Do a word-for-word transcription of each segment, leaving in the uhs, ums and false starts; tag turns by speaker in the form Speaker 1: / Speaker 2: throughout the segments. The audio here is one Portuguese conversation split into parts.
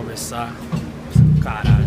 Speaker 1: começar. Caralho.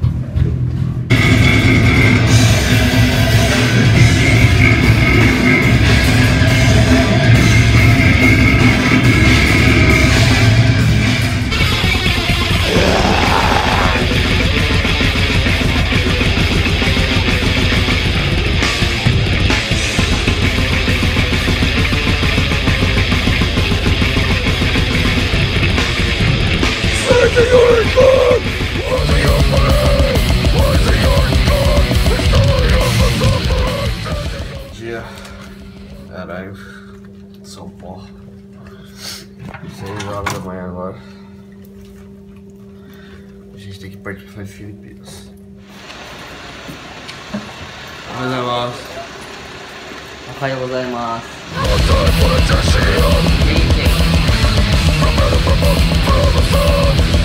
Speaker 2: Dia, caralho, São Paulo, seis horas da manhã agora. A gente tem que partir para as Filipinas. Gozaimasu.
Speaker 3: Ohayou gozaimasu.
Speaker 2: From